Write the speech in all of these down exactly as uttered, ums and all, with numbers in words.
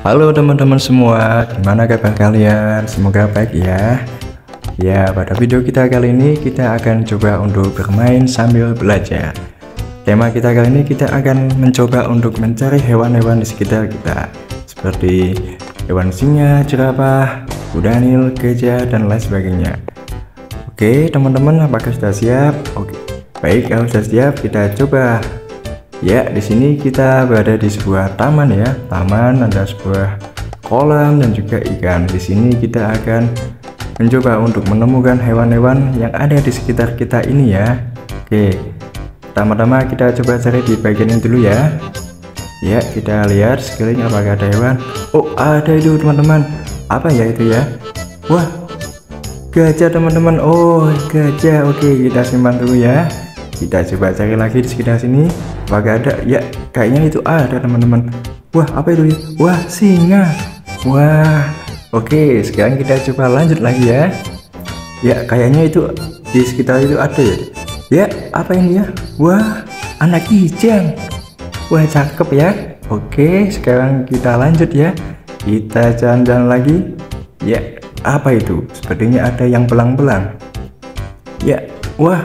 Halo teman-teman semua, gimana kabar kalian? Semoga baik ya. Ya, pada video kita kali ini kita akan coba untuk bermain sambil belajar. Tema kita kali ini kita akan mencoba untuk mencari hewan-hewan di sekitar kita, seperti hewan singa, jerapah, kuda nil, gajah, dan lain sebagainya. Oke teman-teman, apakah sudah siap? Oke, baik, kalau sudah siap kita coba. Ya, di sini kita berada di sebuah taman ya. Taman, ada sebuah kolam dan juga ikan. Di sini kita akan mencoba untuk menemukan hewan-hewan yang ada di sekitar kita ini ya. Oke, pertama-tama kita coba cari di bagian ini dulu ya. Ya, kita lihat sekeliling apakah ada hewan. Oh, ada itu teman-teman. Apa ya itu ya? Wah, gajah teman-teman. Oh, gajah. Oke, kita simpan dulu ya. Kita coba cari lagi di sekitar sini. Apakah ada? Ya, kayaknya itu ada teman-teman. Wah, apa itu ya? Wah, singa. Wah, oke, sekarang kita coba lanjut lagi ya. Ya, kayaknya itu di sekitar itu ada ya. Ya, apa ini ya? Wah, anak kijang. Wah, cakep ya. Oke, sekarang kita lanjut ya. Kita jalan-jalan lagi. Ya, apa itu? Sepertinya ada yang belang-belang. Ya, wah,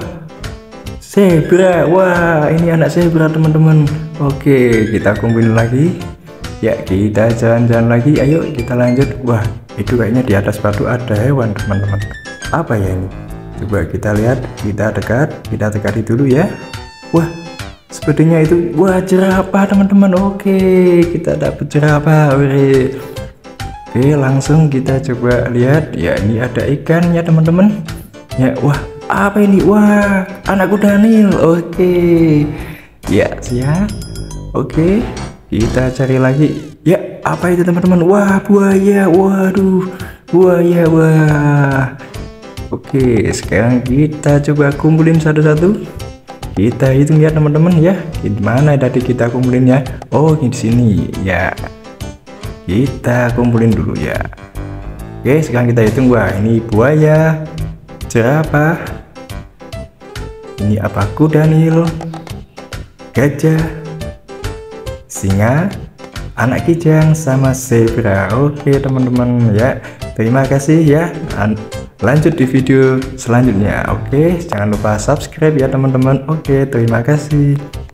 zebra. Wah, ini anak zebra teman-teman. Oke, kita kumpulin lagi. Ya, kita jalan-jalan lagi. Ayo kita lanjut. Wah, itu kayaknya di atas batu ada hewan teman-teman. Apa ya ini? Coba kita lihat. Kita dekat. Kita dekati dulu ya. Wah, sepertinya itu. Wah, jerapah teman-teman. Oke, kita dapat jerapah. Oke, langsung kita coba lihat. Ya, ini ada ikan ya teman-teman. Ya, wah, apa ini? Wah, anak kuda nil. Oke, ya siap. Oke, kita cari lagi. Ya, apa itu teman-teman? Wah, buaya. Waduh, buaya. Wah, oke, sekarang kita coba kumpulin satu-satu. Kita hitung ya teman-teman ya. Gimana tadi kita kumpulin ya? Oh, di sini ya. Kita kumpulin dulu ya. Oke, sekarang kita hitung. Wah, ini buaya, jerapah, ini apa, kuda nil, gajah, singa, anak kijang, sama zebra. Oke teman-teman ya, terima kasih ya. Lanjut di video selanjutnya. Oke, jangan lupa subscribe ya teman-teman. Oke, terima kasih.